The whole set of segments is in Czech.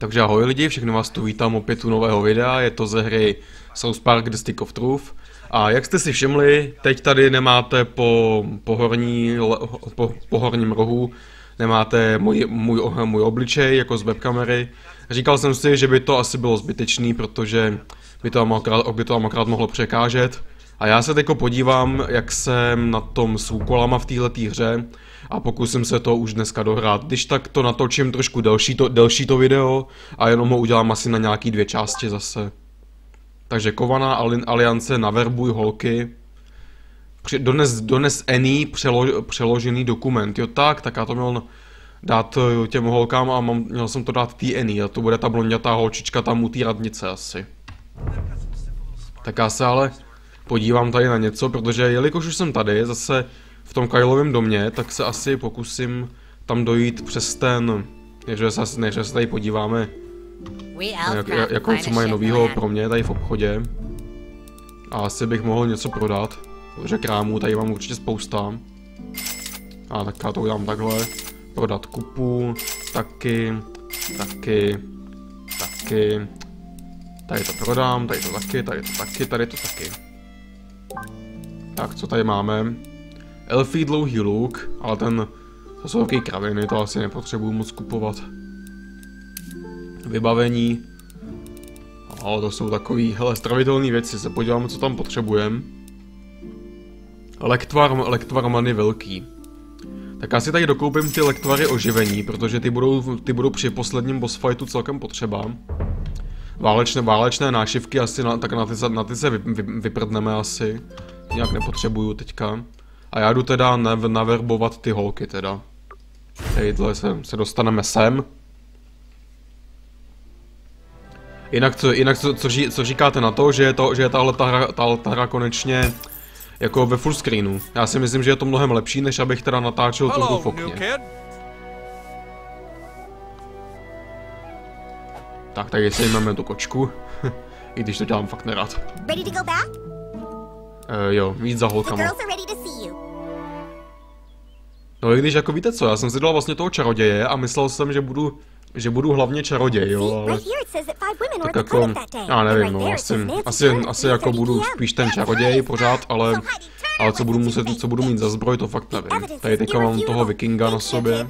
Takže ahoj lidi, všechny vás tu vítám opět u nového videa, je to ze hry South Park The Stick of Truth. A jak jste si všimli, teď tady nemáte po horním rohu, nemáte můj obličej jako z webkamery. Říkal jsem si, že by to asi bylo zbytečný, protože by to akorát mohlo překážet. A já se teďko podívám, jak jsem na tom s úkolama v této hře a pokusím se to už dneska dohrát. Když tak to natočím trošku delší to video a jenom ho udělám asi na nějaký 2 části zase. Takže Kovaná aliance, naverbuj holky. Dones Annie přeložený dokument. Jo tak já to měl dát těm holkám a měl jsem to dát té Annie. A to bude ta blondětá holčička tam u té radnice asi. Tak já se ale podívám tady na něco, protože jelikož už jsem tady zase v tom Kylovém domě, tak se asi pokusím tam dojít přes ten, než se tady podíváme, jako co mají novýho pro mě tady v obchodě. A asi bych mohl něco prodat, protože krámů tady mám určitě spousta. A tak já to udělám takhle, prodat kupu, taky. Tady to prodám, tady to taky, tady to taky. Tak, co tady máme? Elfí dlouhý luk, ale to jsou taky kraviny, to asi nepotřebuju moc kupovat. Vybavení. Ale to jsou takový, hele, stravitelné věci, se podíváme, co tam potřebujeme. Lektvar many velký. Tak já si tady dokoupím ty lektvary oživení, protože ty budou při posledním boss fightu celkem potřeba. Válečné nášivky asi tak na ty se vyprdneme asi. Nějak nepotřebuju teďka. A já jdu teda naverbovat ty holky teda. Tadyhle se dostaneme sem. Jinak co říkáte na to, že je tahle ta hra konečně jako ve full screenu. Já si myslím, že je to mnohem lepší, než abych teda natáčel tu v okně. Tak, tady sejmeme tu kočku. I když to dělám fakt nerad. Jo, víc za holkama. No i když jako víte co, já jsem si dal vlastně toho čaroděje a myslel jsem, že budu hlavně čaroděj, jo, ale tak jako, já nevím, no, asi jako budu spíš ten čaroděj pořád, ale co budu mít za zbroj, to fakt nevím. Tady teďka mám toho vikinga na sobě.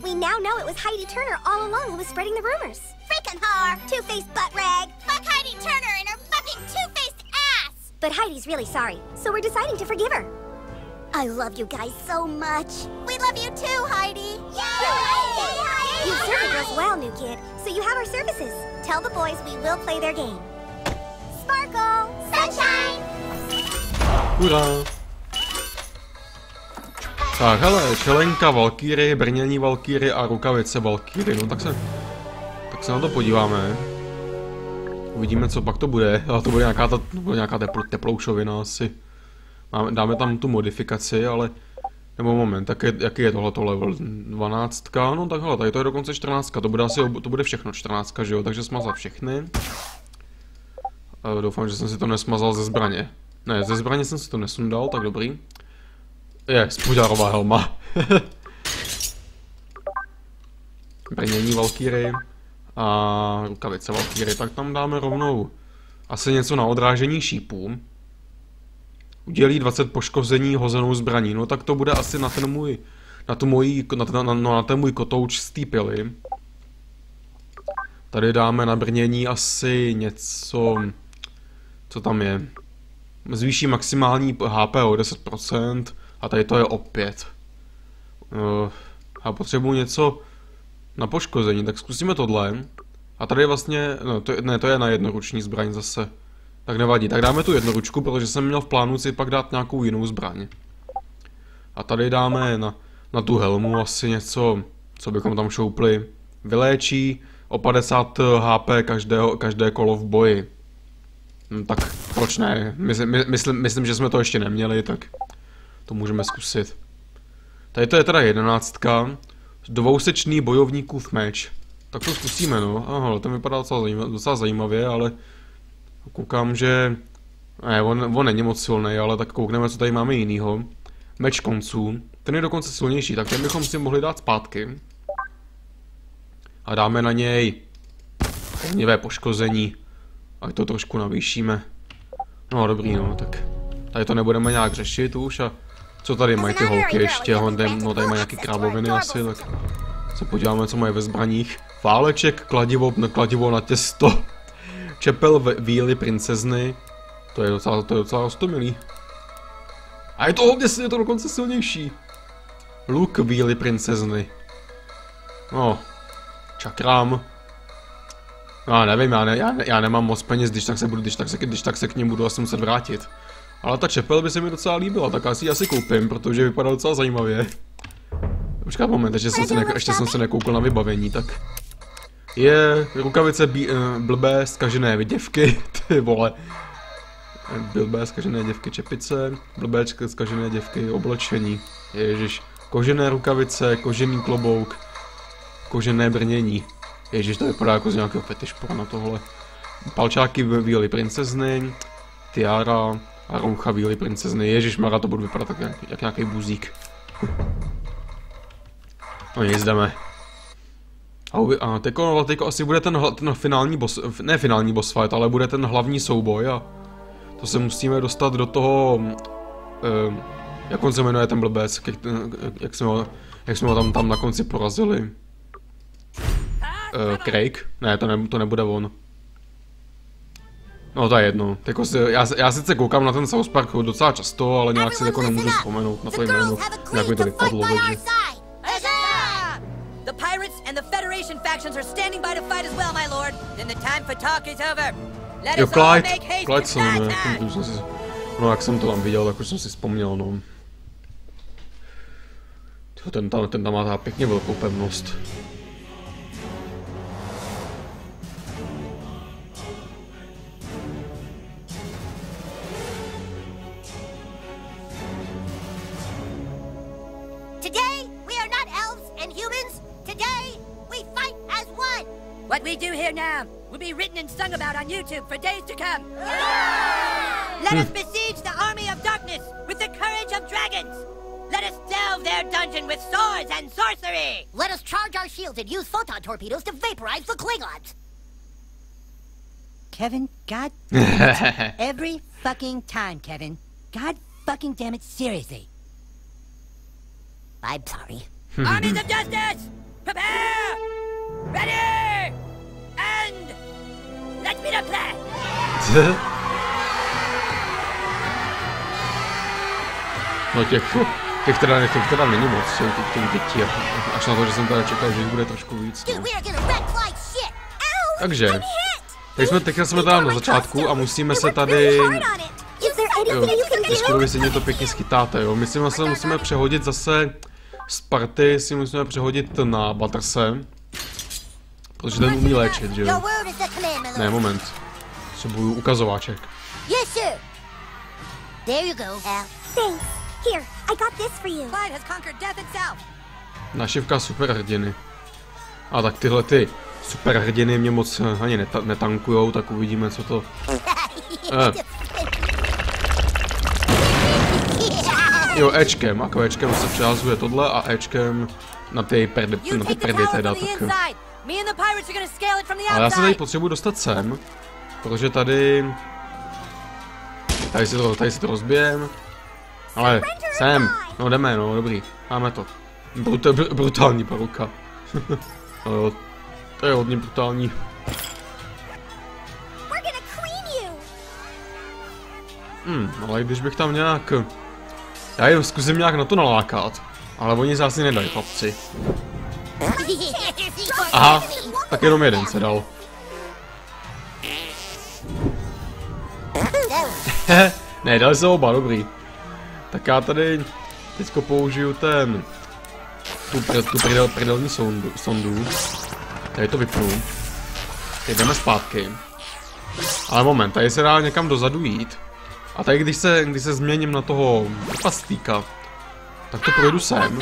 But Heidi's really sorry, so we're deciding to forgive her. I love you guys so much. We love you too, Heidi. Yay! You serve us well, new kid, so you have our services. Tell the boys we will play their game. Sparkle! Sunshine! Hurá! Tak hele, čelenka Valkýry, brnění Valkýry a rukavice Valkýry, no tak se na to podíváme. Uvidíme, co pak to bude, ale to bude nějaká teploušovina asi. Dáme tam tu modifikaci, ale... Nebo moment, tak jaký je tohleto level? 12? No tak hele, tady to je dokonce 14, to bude všechno 14, že jo, takže smazat všechny. Doufám, že jsem si to nesmazal ze zbraně. Ne, ze zbraně jsem si to nesundal, tak dobrý. Je, spůďárová helma. Brnění Valkýry. A rukavice Valkýry, tak tam dáme rovnou asi něco na odrážení šípů. Udělí 20 poškození hozenou zbraní, no tak to bude asi na ten můj kotouč z té pily. Tady dáme na brnění asi něco, co tam je. Zvýší maximální HP o 10% a tady to je opět. Já potřebuji něco na poškození, tak zkusíme tohle. A tady vlastně, no to je na jednoruční zbraň zase. Tak nevadí, tak dáme tu jednoručku, protože jsem měl v plánu si pak dát nějakou jinou zbraň. A tady dáme na tu helmu asi něco, co bychom tam šoupli. Vyléčí o 50 HP každé kolo v boji. No, tak proč ne? Myslím, že jsme to ještě neměli, tak to můžeme zkusit. Tady to je teda 11. Dvousečný bojovníkův meč. Tak to zkusíme, no. Aha, ten vypadá docela zajímavě, ale koukám, že... Ne, on není moc silný, ale tak koukneme, co tady máme jinýho. Meč konců. Ten je dokonce silnější, tak ten bychom si mohli dát zpátky. A dáme na něj ohnivé poškození. Ať to trošku navýšíme. No dobrý, no, tak tady to nebudeme nějak řešit už a co tady mají ty holky ještě, no tady mají nějaký krávoviny asi, tak se podíváme, co mají ve zbraních. Váleček, kladivo na těsto, čepel víly princezny, to je docela roztomilý. A je to dokonce silnější. Luk víly princezny. No, čakrám. No, nevím, já nemám moc peněz, když tak se k němu budu asi muset vrátit. Ale ta čepel by se mi docela líbila, tak já si ji asi koupím, protože vypadá docela zajímavě. Počkat moment, ještě jsem se nekoukl na vybavení, tak. Je rukavice blbé zkažené děvky, ty vole. Blbé zkažené děvky čepice, blbé zkažené děvky oblečení. Ježiš, kožené rukavice, kožený klobouk, kožené brnění. Ježiš, to vypadá jako z nějakého fetišpora na tohle. Palčáky víly princezny, tiara a roucha víly princezny. Ježišmarja, to bude vypadat tak jak nějaký buzík. No nic, jdeme. A teďko asi bude ten finální boss, ne finální boss fight, ale bude ten hlavní souboj a to se musíme dostat do toho, jak on se jmenuje ten blbec, jak jsme ho tam na konci porazili. Craig? Ne, to nebude on. No to je jedno. Já sice koukám na ten South Park docela často, ale nějak si jako nemůžu vzpomenout na to jméno. Jak mi to vypadlo, takže. The pirates and the Federation factions are standing by to fight as well, my lord. Then the time for talk is over. Let us all make haste to combat. No, jak jsem to tam viděl, tak už jsem si vzpomněl, no. Ten tam má pěkně velkou pevnost. What we do here now will be written and sung about on YouTube for days to come. Let us besiege the army of darkness with the courage of dragons. Let us delve their dungeon with swords and sorcery. Let us charge our shields and use photon torpedoes to vaporize the Klingons. Kevin, God damn it. Every fucking time, Kevin. God fucking damn it, seriously. I'm sorry. Armies of justice, prepare! Ready! And let's be the plan! No těch teda není moc, jsou těch dětí, až na to, že jsem teda čekal, že jich bude trošku víc. No. Takže, teďka jsme teda na začátku a musíme se tady... Vy si mě to pěkně schytáte, jo. My si musíme přehodit zase z party, si musíme přehodit na Butterse. Protože ten umí léčit, že jo? Ne, moment. Potřebuju ukazováček. Našivka superhrdiny. A tak tyhle ty superhrdiny mě moc ani netankujou, tak uvidíme, co to... Jo, Ečkem, jako Ečkem se přihazuje tohle a Ečkem na ty perdy teda, tak... Ale já se tady potřebuji dostat sem, protože tady si to rozbijem, ale sem, no jdeme, no dobrý, máme to. Brutální paruka. To je hodně brutální. Ale když bych tam nějak... Já jim zkusím nějak na to nalákat, ale oni se asi nedají, chlapci. Aha, tak jenom jeden se dal. Ne, dali se oba, dobrý. Tak já tady teďko použiju tu predelní sondu. Tady to vypnu. Teď jdeme zpátky. Ale moment, tady se dá někam dozadu jít. A tady když se změním na toho pastlíka, tak to projdu sem.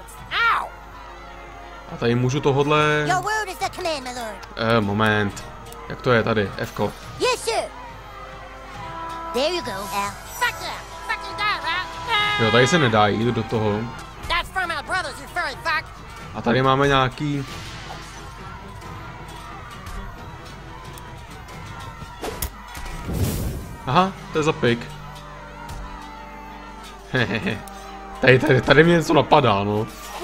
A tady můžu tohodle... moment. Jak to je tady, Fko? Jo, tady se nedá jít do toho. A tady máme nějaký... Aha, to je za pik. Hehehe. Tady mě něco napadá, no.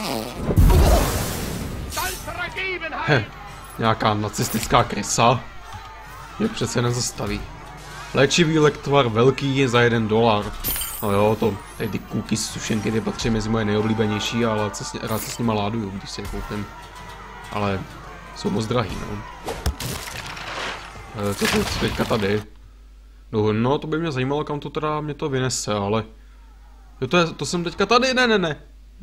Nějaká nacistická krysa. Mě přece nezastaví. Léčivý lektvar velký za $1. No jo, to, tady ty kůky z sušenky, ty patří mezi moje nejoblíbenější, ale rád se s nima láduju, když si je koupím. Ale jsou moc drahý, no. Co teďka tady? No, to by mě zajímalo, kam to teda mě to vynese, ale... Jo, to jsem teďka tady, ne.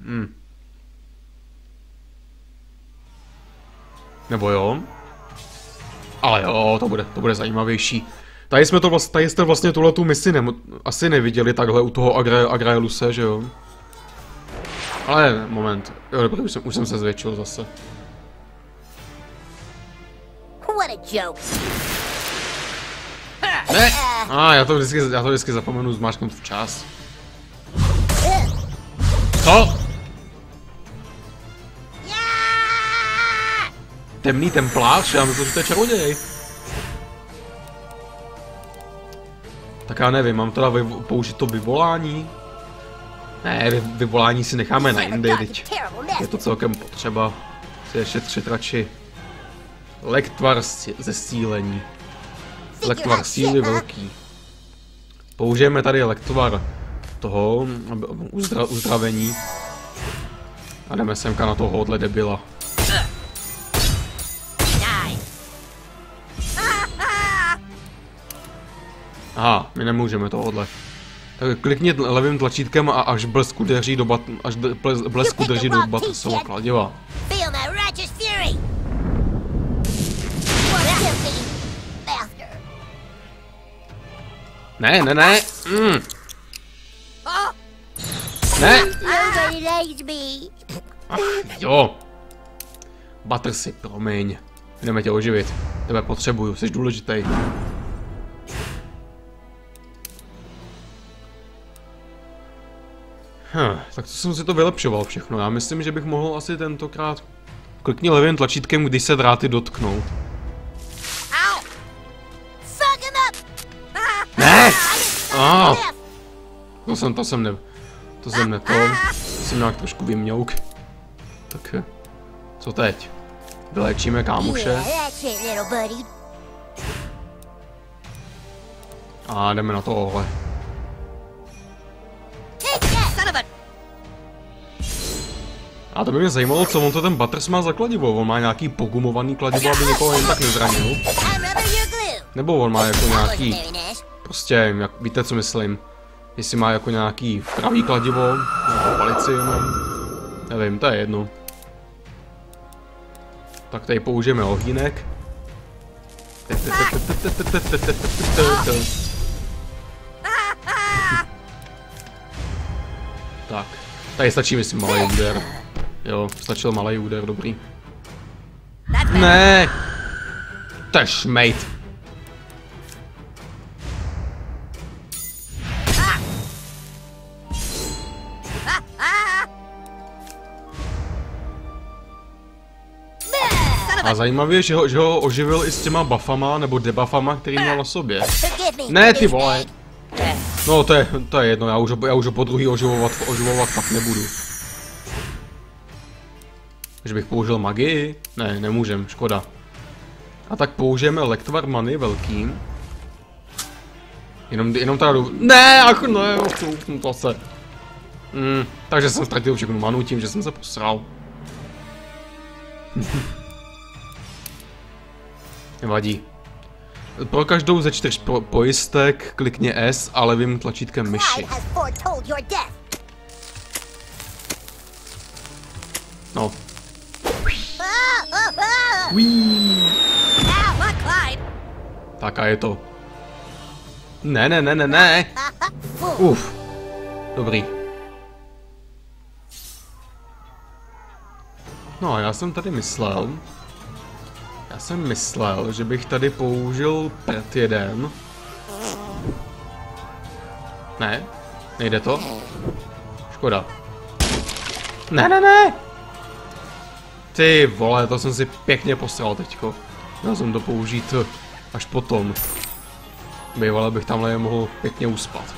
Nebo jo? Ale jo, to bude zajímavější. Tady jste vlastně tuhletu misi asi neviděli takhle u toho Agraeluse, že jo? Ale moment, jo, dobrý, už jsem se zvětšil zase. What a joke. Ne! Já to vždycky zapomenu zmáčknout včas. Co? Temný templář? Já myslím, že to je čaroděj. Tak já nevím, mám teda použít to vyvolání? Ne, vyvolání si necháme na jindy, teď je to celkem potřeba. Si je šetřit radši. Lektvar zesílení. Lektvar síly velký. Použijeme tady lektvar toho uzdravení. A jdeme semka na tohohle debila. Aha, my nemůžeme tohodle. Tak klikni levým tlačítkem a až blesku drží do Batrsova kladiva. Ne. Ne. Ach, jo. Batrsi, promiň. Jdeme tě oživit. Tebe potřebuju, jsi důležitý. Tak to jsem si to vylepšoval všechno. Já myslím, že bych mohl asi tentokrát... Klikni levým tlačítkem, když se dráty dotknou. Ne! To jsem nějak trošku vyměuk. Tak co teď? Vyléčíme kámoše. A jdeme na tohle. A to by mě zajímalo, co on to ten Batters má za kladivo. On má nějaký pogumovaný kladivo, aby někoho jen tak nezranil. Nebo on má jako nějaký... Prostě, víte co myslím. Jestli má jako nějaký pravý kladivo, nebo palici jenom. Nevím, to je jedno. Tak tady použijeme ohýnek. Tak, tady stačí myslím malý úder. Jo, stačil malý úder, dobrý. Ne! To je šmejt. A zajímavé, že ho oživil i s těma buffama, nebo debuffama, který měl na sobě. Ne, ty vole. No, to je jedno, já už ho po druhý oživovat fakt nebudu. Že bych použil magii? Ne, nemůžem, škoda. A tak použijeme lektvar many velký. Jenom teda ne, ach ne, to se. Takže jsem ztratil všechnu manu tím, že jsem se posral. Nevadí. Pro každou ze 4 pojistek klikně S a levým tlačítkem myši. No. Tak a je to. Ne. Uf. Dobrý. No a já jsem tady myslel, že bych tady použil pet jeden. Ne, nejde to. Škoda. Ne. Ty vole, to jsem si pěkně posral teďko. Měl jsem to použít až potom. Bývalé bych tamhle mohl pěkně uspat.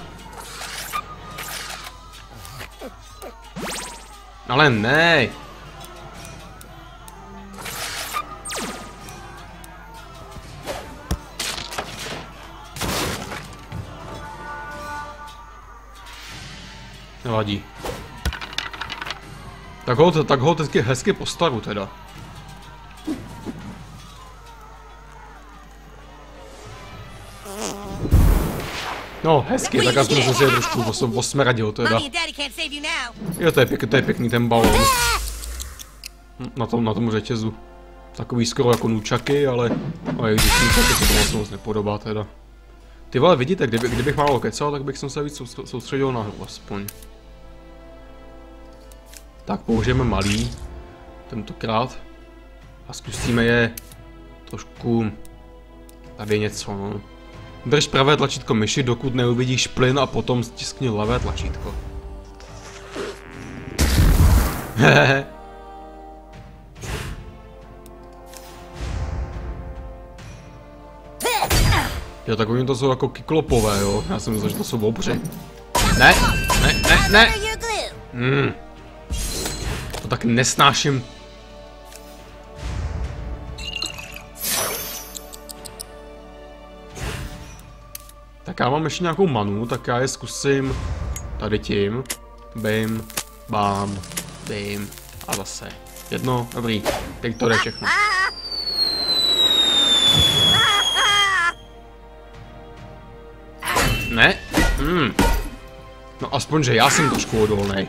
Ale ne! Nevadí. Tak ho teď hezky postavu teda. No, hezky, tak aspoň jsem si je trošku osmradil teda. Jo, to je pěkný ten balón. Na tom řetězu. Takový skoro jako nůčaky, ale když nůčaky se to moc nepodobá teda. Ty vole, vidíte, kdybych málo kecal, tak bych se víc soustředil na hru aspoň. Tak použijeme malý, tentokrát. A zkusíme je trošku... Tady něco, no. Drž pravé tlačítko myši, dokud neuvidíš plyn a potom stiskni levé tlačítko. Hehehe. Jo, tak oni to jsou jako kyklopové, jo. Já jsem myslel, že to jsou bobři. Ne. To tak nesnáším. Tak já mám ještě nějakou manu, tak já je zkusím tady tím. Bim, bám, bim a zase. Jedno, dobrý, teď to jde všechno. Ne? No aspoň, že já jsem trošku odolnej.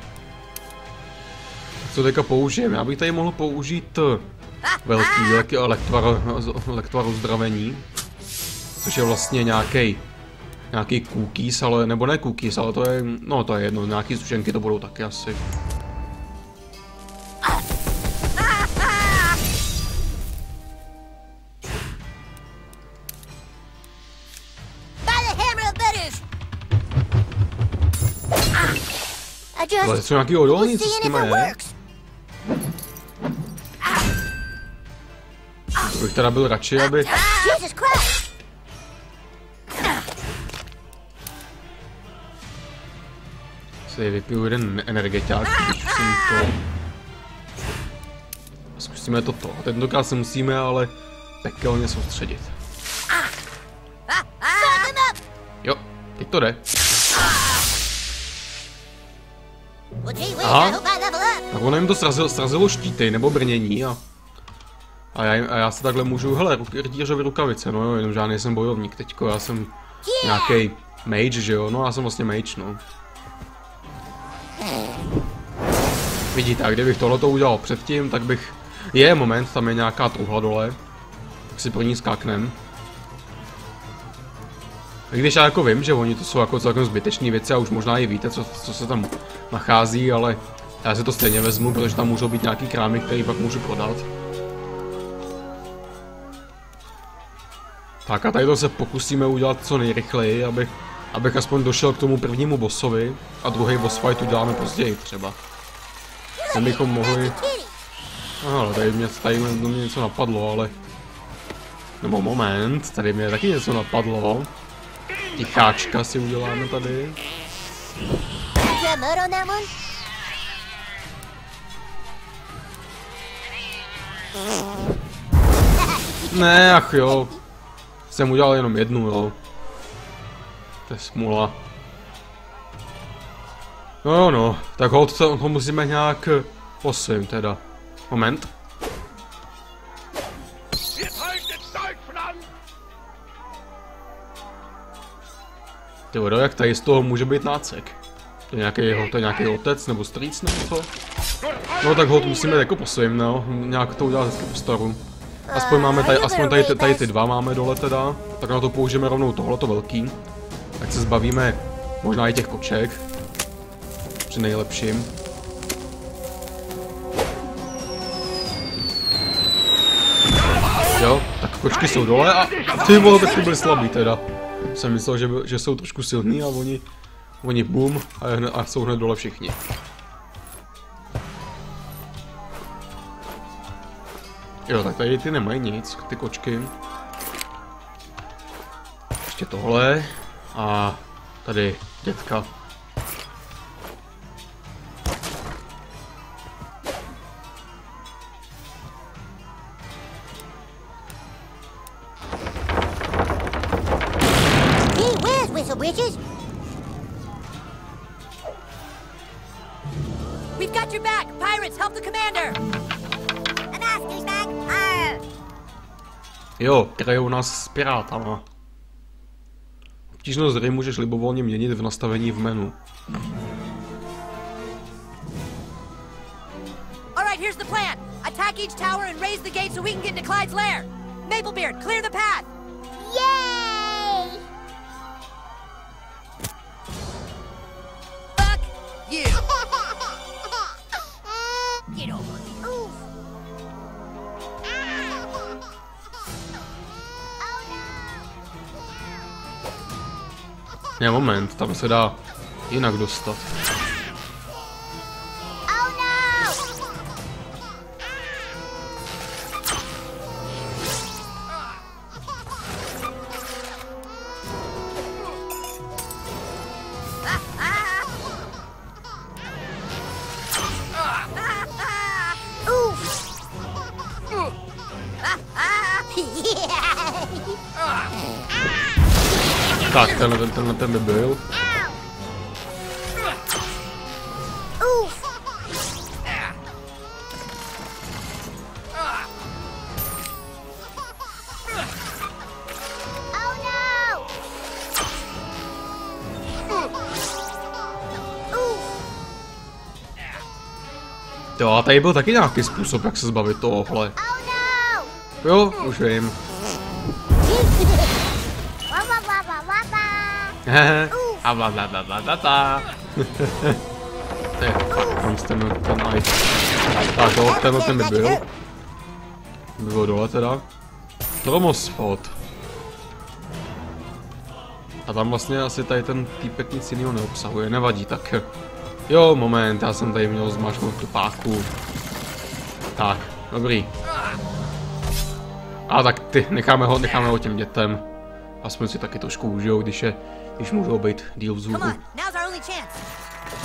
Co teďka použijem? Já bych tady mohl použít velký lektvar uzdravení. Což je vlastně nějaký cookies, ale, nebo ne cookies, ale to je, no to je jedno, nějaký sušenky to budou taky asi. Ale jsou nějaký odolní, co s nimi je? To bych teda byl radši, aby... Si vypiju jeden energeťák, když jsem to... Zkusíme toto. A tentokrát se musíme ale pekelně soustředit. Jo, teď to jde. Aha, tak ono jim to srazilo štíty nebo brnění a já se takhle můžu, hele, rytířovy rukavice, no jo, jenom žádný jsem bojovník teďko, já jsem nějaký mage, že jo, no já jsem vlastně mage, no. Vidíte, a kdybych tohleto udělal předtím, tak bych, moment, tam je nějaká touha dole, tak si pro ní skáknem. I když já jako vím, že oni to jsou jako celkem zbytečné věci a už možná i víte, co se tam nachází, ale já si to stejně vezmu, protože tam můžou být nějaký krámy, který pak můžu prodat. Tak a tady to se pokusíme udělat co nejrychleji, abych aspoň došel k tomu prvnímu bossovi a druhý boss fight uděláme později třeba. Ten bychom mohli... Aha, tady mě něco napadlo, ale... Nebo moment, tady mě taky něco napadlo. Ticháčka si uděláme tady. Ne, ach jo. Jsem udělal jenom jednu, jo. To je smůla. No, tak ho musíme nějak posvím teda. Moment. Ty vodo, jak tady z toho může být nácek? To je nějaký otec nebo strýc nebo co? No tak ho musíme jako posvím, no. Nějak to udělat hezky po staru. Aspoň tady ty dva máme dole teda. Tak na to použijeme rovnou tohleto velký. Tak se zbavíme možná i těch koček. Při nejlepším. Jo, tak kočky jsou dole a ty vole, tak byly slabý teda. Jsem myslel, že jsou trošku silní a oni boom a jsou hned dole všichni. Jo, tak tady ty nemají nic, ty kočky. ještě tohle. A tady dětka. Gee whiz, Whistle Britches. We've got your back! Pirates, help the commander! The master's back. Arr. Jo, krajou nás s pirátama. Obtížnost hry můžeš libovolně měnit v nastavení v menu. Alright, here's the plan. Attack each tower and raise the gate so we can get into Clyde's lair. Maplebeard, clear the path! Yay! Fuck you! Get over it. Oof. Ne, moment, tam se dá jinak dostat. Oh no! Oof! Tak, ten by byl. Oof! Oh no! Oof! Jo, a tady byl taky nějaký způsob, jak se zbavit tohohle. Oh no! Jo, už vím. Wabba wabba wabba! Hehe. A blablabla. To je fakt ten aj. Tak jo, ten by byl. By byl dole teda. Tromosfot. A tam vlastně asi tady ten týpek nic jiného neobsahuje, nevadí, tak jo, moment, já jsem tady měl zmáčknout tu páku. Tak, dobrý. A tak ty, necháme ho těm dětem. Aspoň si taky trošku užijou, když můžou být díl vzhůru. Come on, now's our only chance.